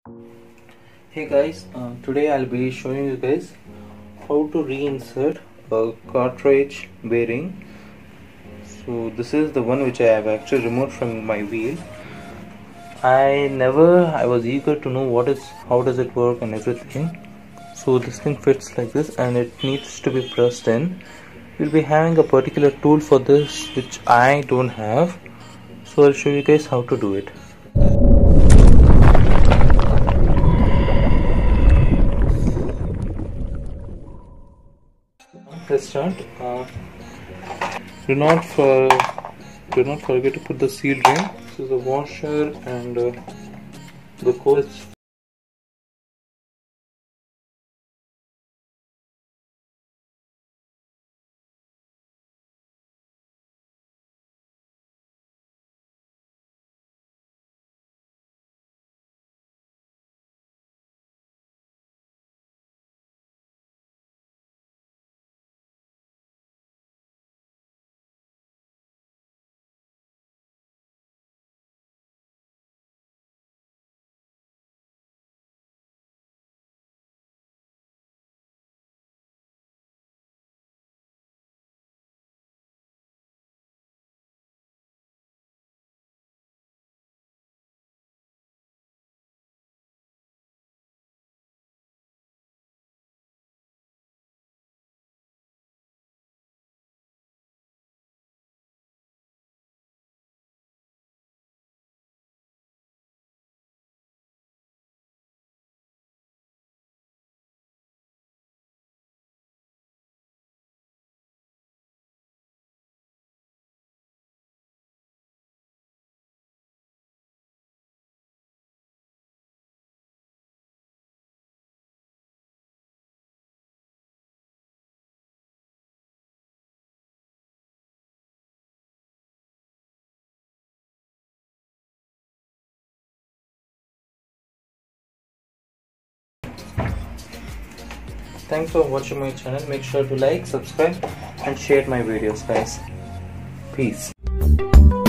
Hey guys, today I'll be showing you guys how to reinsert a cartridge bearing. So this is the one which I have actually removed from my wheel. I was eager to know how does it work and everything. So this thing fits like this and it needs to be pressed in. We'll be having a particular tool for this which I don't have. So I'll show you guys how to do it. Let's start. Do not forget to put the seal ring. This is the washer and the core. Thanks for watching my channel. Make sure to like, subscribe and share my videos guys. Peace.